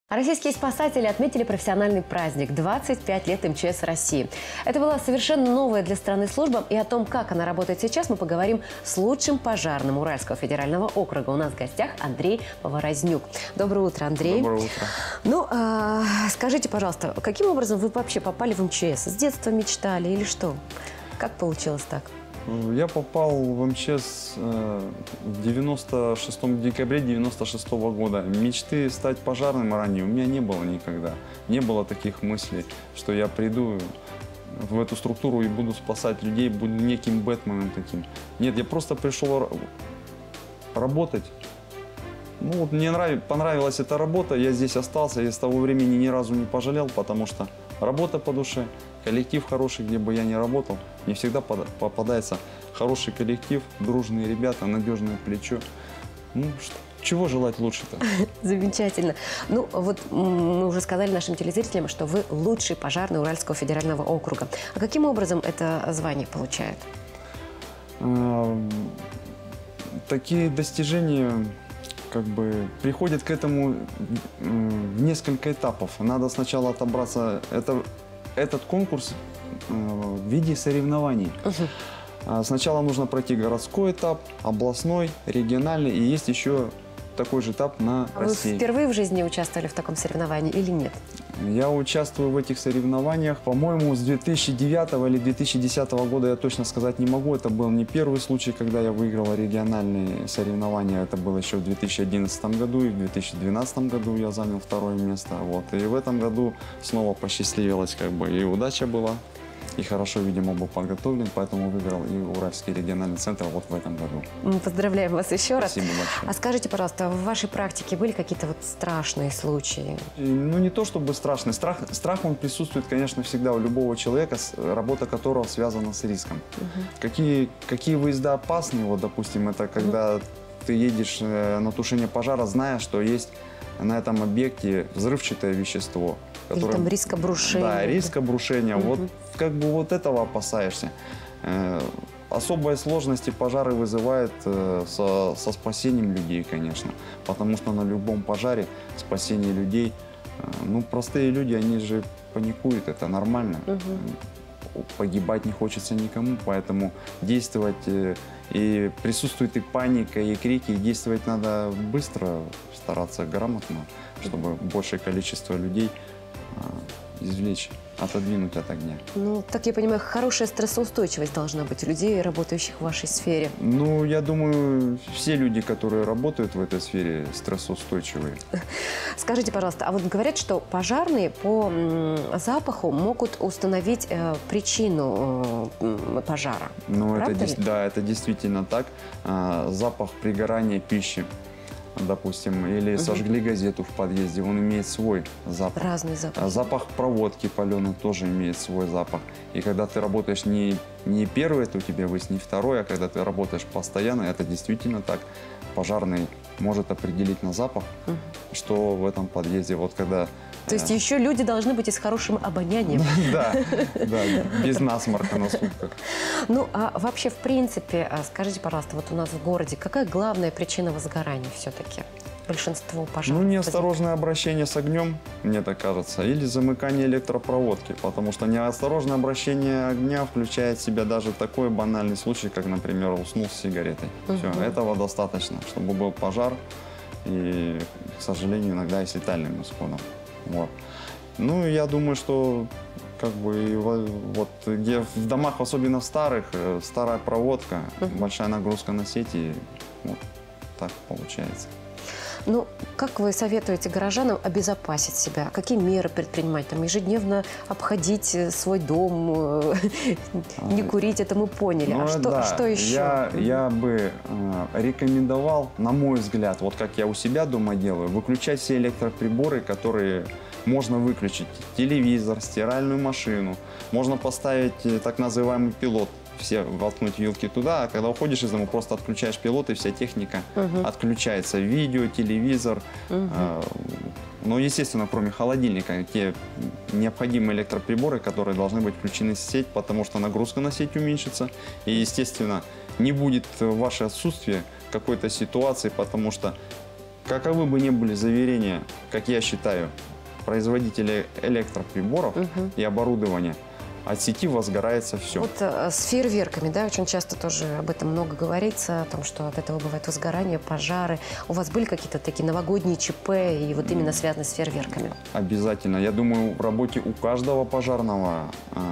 Российские спасатели отметили профессиональный праздник – 25 лет МЧС России. Это была совершенно новая для страны служба, и о том, как она работает сейчас, мы поговорим с лучшим пожарным Уральского федерального округа. У нас в гостях Андрей Поворознюк. Доброе утро, Андрей. Доброе утро. Ну, скажите, пожалуйста, каким образом вы вообще попали в МЧС? С детства мечтали или что? Как получилось так? Я попал в МЧС в 96 декабре 96 года. Мечты стать пожарным ранее у меня не было никогда. Не было таких мыслей, что я приду в эту структуру и буду спасать людей, буду неким Бэтменом таким. Нет, я просто пришел работать. Ну, вот мне понравилась эта работа, я здесь остался, и с того времени ни разу не пожалел, потому что работа по душе, коллектив хороший, где бы я ни работал, мне всегда попадается хороший коллектив, дружные ребята, надежное плечо. Ну, чего желать лучше-то? Замечательно. Ну, вот мы уже сказали нашим телезрителям, что вы лучший пожарный Уральского федерального округа. А каким образом это звание получает? Такие достижения как бы приходят к этому в несколько этапов. Надо сначала отобраться. Этот конкурс в виде соревнований. Сначала нужно пройти городской этап, областной, региональный, и есть еще такой же этап на России. Вы впервые в жизни участвовали в таком соревновании или нет? Я участвую в этих соревнованиях, по-моему, с 2009 или 2010 года, я точно сказать не могу. Это был не первый случай, когда я выиграл региональные соревнования. Это было еще в 2011 году, и в 2012 году я занял второе место. Вот. И в этом году снова посчастливилось, как бы, и удача была. И хорошо, видимо, был подготовлен, поэтому выиграл и Уральский региональный центр вот в этом году. Мы поздравляем вас еще раз. Спасибо большое. А скажите, пожалуйста, в вашей практике были какие-то вот страшные случаи? Ну, не то чтобы страшный. Страх, он присутствует, конечно, всегда у любого человека, работа которого связана с риском. Какие выезда опасные, вот, допустим, это когда ты едешь на тушение пожара, зная, что есть на этом объекте взрывчатое вещество. Или там риск обрушения. Да, риск обрушения. Вот как бы вот этого опасаешься. Особые сложности пожары вызывают со спасением людей, конечно. Потому что на любом пожаре спасение людей, ну, простые люди, они же паникуют, это нормально. Погибать не хочется никому, поэтому действовать, и присутствует и паника, и крики, и действовать надо быстро, стараться грамотно, чтобы большее количество людей извлечь, отодвинуть от огня. Ну, так я понимаю, хорошая стрессоустойчивость должна быть у людей, работающих в вашей сфере. Ну, я думаю, все люди, которые работают в этой сфере, стрессоустойчивые. Скажите, пожалуйста, а вот говорят, что пожарные по запаху могут установить причину пожара. Ну, это действительно так. Запах пригорания пищи, допустим, или сожгли газету в подъезде, он имеет свой запах. Разный запах. Запах проводки паленой тоже имеет свой запах. И когда ты работаешь не первый, это у тебя выяснит, не второй, а когда ты работаешь постоянно, это действительно так. Пожарный может определить на запах, что в этом подъезде. Вот когда... То есть еще люди должны быть и с хорошим обонянием. Да, без насморка на сутках. Ну, а вообще, в принципе, скажите, пожалуйста, вот у нас в городе, какая главная причина возгорания все-таки? Большинство пожаров. Ну, неосторожное обращение с огнем, мне так кажется, или замыкание электропроводки, потому что неосторожное обращение огня включает в себя даже такой банальный случай, как, например, уснул с сигаретой. Все, этого достаточно, чтобы был пожар, и, к сожалению, иногда и с летальным исходом. Вот. Ну, я думаю, что как бы вот где в домах, особенно в старых, старая проводка, большая нагрузка на сети, вот так получается. Ну, как вы советуете горожанам обезопасить себя? Какие меры предпринимать? Там ежедневно обходить свой дом, не курить, это мы поняли. Ну, что еще? Я бы рекомендовал, на мой взгляд, вот как я у себя дома делаю, выключать все электроприборы, которые можно выключить. Телевизор, стиральную машину. Можно поставить так называемый пилот. Все воткнуть вилки туда, а когда уходишь из дома, просто отключаешь пилот, и вся техника отключается. Видео, телевизор. Ну, естественно, кроме холодильника, те необходимые электроприборы, которые должны быть включены в сеть, потому что нагрузка на сеть уменьшится. И, естественно, не будет в ваше отсутствие какой-то ситуации, потому что каковы бы ни были заверения, как я считаю, производителей электроприборов и оборудования, от сети возгорается все. Вот с фейерверками, да, очень часто тоже об этом много говорится, о том, что от этого бывает возгорание, пожары. У вас были какие-то такие новогодние ЧП и вот именно связанные с фейерверками? Обязательно. Я думаю, в работе у каждого пожарного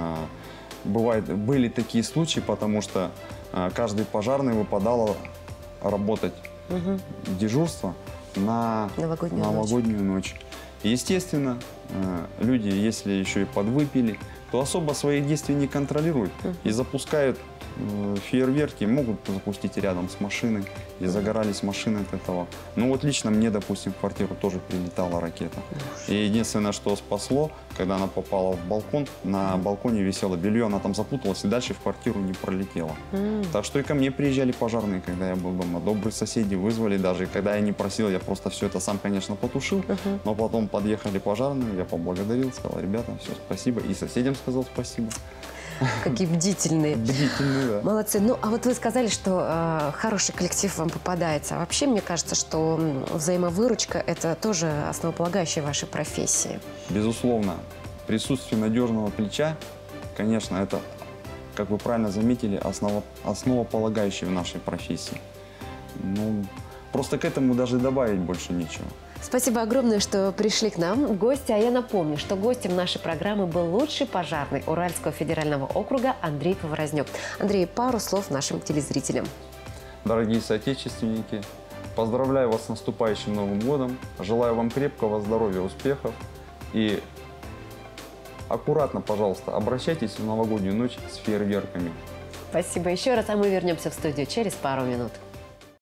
были такие случаи, потому что каждый пожарный выпадал работать дежурство на новогоднюю ночь. Естественно, люди, если еще и подвыпили, то особо своих действий не контролируют и запускают фейерверки, могут запустить рядом с машиной, и загорались машины от этого. Ну вот лично мне, допустим, в квартиру тоже прилетала ракета. И единственное, что спасло, когда она попала в балкон, на балконе висело белье, она там запуталась и дальше в квартиру не пролетела. Так что и ко мне приезжали пожарные, когда я был дома. Добрые соседи вызвали, даже когда я не просил, я просто все это сам, конечно, потушил. Но потом подъехали пожарные, я поблагодарил, сказал: ребята, все, спасибо. И соседям сказал спасибо. Какие бдительные. Бдительные, да. Молодцы. Ну, а вот вы сказали, что хороший коллектив вам попадается. А вообще, мне кажется, что взаимовыручка – это тоже основополагающая вашей профессии. Безусловно. Присутствие надежного плеча, конечно, это, как вы правильно заметили, основополагающее в нашей профессии. Ну, просто к этому даже добавить больше нечего. Спасибо огромное, что пришли к нам в гости. А я напомню, что гостем нашей программы был лучший пожарный Уральского федерального округа Андрей Поворознюк. Андрей, пару слов нашим телезрителям. Дорогие соотечественники, поздравляю вас с наступающим Новым годом. Желаю вам крепкого здоровья, успехов. И аккуратно, пожалуйста, обращайтесь в новогоднюю ночь с фейерверками. Спасибо еще раз, а мы вернемся в студию через пару минут.